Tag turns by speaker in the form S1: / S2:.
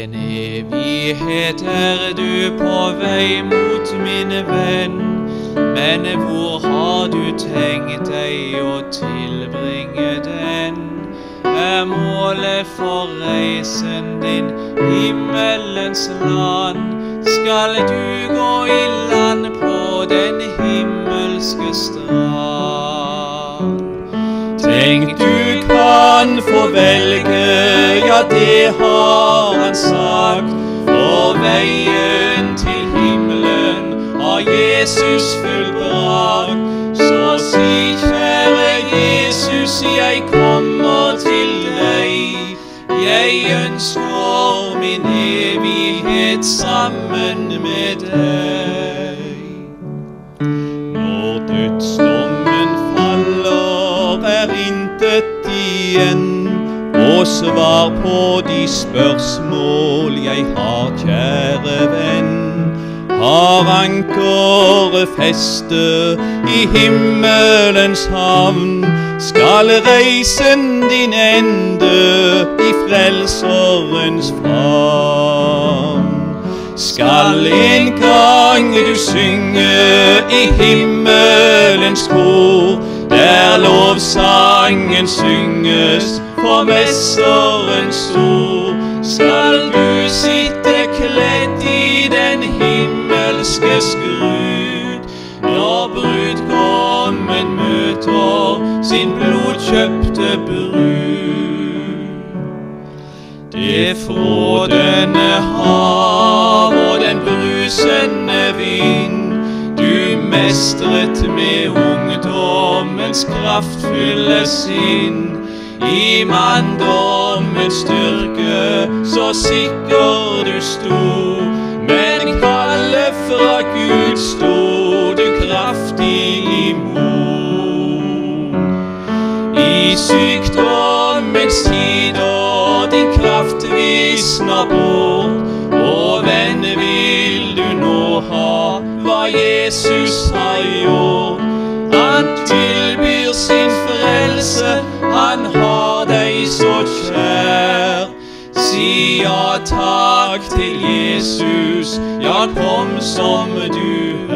S1: En evighet du på vei mot min venn, men hvor har du tenkt deg å tilbringe den? Målet for reisen din himmelens land? Skal du gå i land på den himmelske strand? Tenk du kan få velge, ja det har han sagt, for veien til himmelen har Jesus fullbrakt. Så si kjære Jesus, jeg kommer til deg, jeg ønsker min evighet sammen med deg. Når dødsdommen faller, intet igjen, og svar på de spørsmål jeg har, kjære venn. Har ankeret feste i himmelens havn, skal reisen din ende i frelserens favn. Skal en gang du synge i himmelens kor, der lovsangen synges for Mesterens ord, skal du sitte kledd i den himmelske skrud, når brudgommen møter sin blodkjøpte brud. Det frådende hav og den brusende vind, du mestret med ungdommens kraftfulle sinn. I manndommens styrke så sikker du sto, men kallet fra Gud stod du kraftig imot. I sykdommens tider din kraft visner bort, og venn vil du nå ha hva Jesus har gjort. Han tilbyr sin frelse, han har deg så kjær. Si ja takk til Jesus, ja kom som du